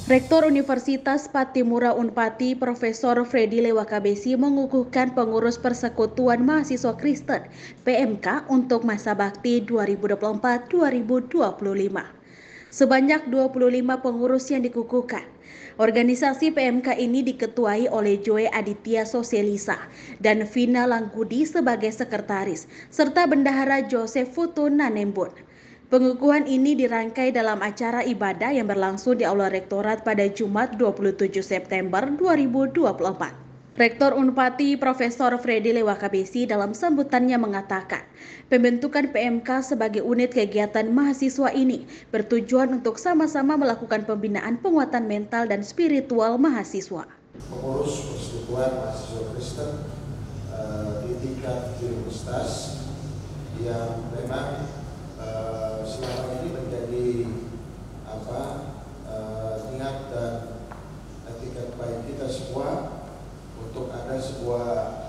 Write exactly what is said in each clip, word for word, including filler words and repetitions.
Rektor Universitas Patimura Unpati, Profesor Freddy Lewakabesi mengukuhkan pengurus Persekutuan Mahasiswa Kristen P M K untuk masa bakti dua ribu dua puluh empat sampai dua ribu dua puluh lima. Sebanyak dua puluh lima pengurus yang dikukuhkan. Organisasi P M K ini diketuai oleh Joe Aditya Sosialisa dan Vina Langgudi sebagai sekretaris, serta Bendahara Joseph Futun Nanembun. Pengukuhan ini dirangkai dalam acara ibadah yang berlangsung di Aula Rektorat pada Jumat dua puluh tujuh September dua ribu dua puluh empat. Rektor Unpati Profesor Freddy Lewakabesi dalam sambutannya mengatakan, pembentukan P M K sebagai unit kegiatan mahasiswa ini bertujuan untuk sama-sama melakukan pembinaan penguatan mental dan spiritual mahasiswa. Pengurus Persekutuan Mahasiswa Kristen uh, di tingkat universitas yang memang Uh, selama ini menjadi apa uh, niat dan etikat baik kita semua untuk ada sebuah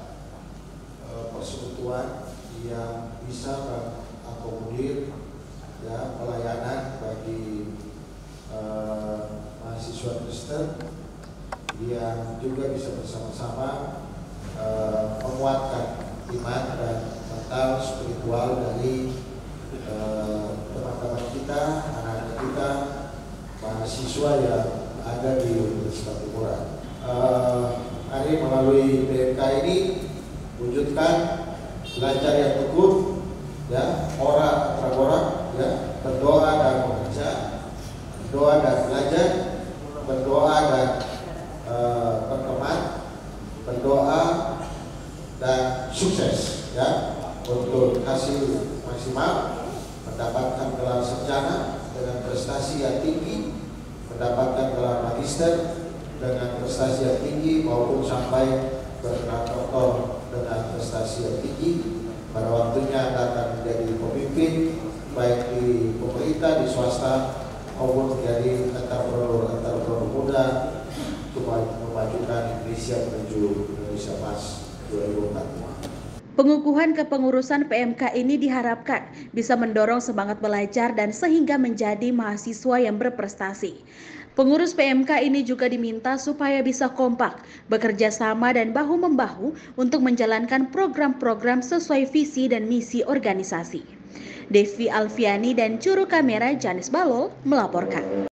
uh, persekutuan yang bisa mengakomodir ya pelayanan bagi uh, mahasiswa Kristen yang juga bisa bersama-sama uh, menguatkan iman dan mental spiritual dari teman-teman kita, anak-anak kita, mahasiswa yang ada di Universitas Patimura. Uh, hari melalui P M K ini wujudkan belajar yang teguh, ya, orang antara orang, ya, berdoa dan bekerja, berdoa dan belajar, berdoa dan uh, berteman, berdoa dan sukses, ya, untuk hasil maksimal, mendapatkan gelar sarjana dengan prestasi yang tinggi, mendapatkan gelar magister dengan prestasi yang tinggi, maupun sampai bergelar doktor dengan prestasi yang tinggi. Pada waktunya Anda akan menjadi pemimpin baik di pemerintah, di swasta, maupun menjadi entrepreneur-entrepreneur muda untuk memajukan Indonesia menuju Indonesia Emas dua ribu empat puluh lima. Pengukuhan kepengurusan P M K ini diharapkan bisa mendorong semangat belajar dan sehingga menjadi mahasiswa yang berprestasi. Pengurus P M K ini juga diminta supaya bisa kompak, bekerja sama dan bahu-membahu untuk menjalankan program-program sesuai visi dan misi organisasi. Devi Alfiani dan juru kamera Janis Balol melaporkan.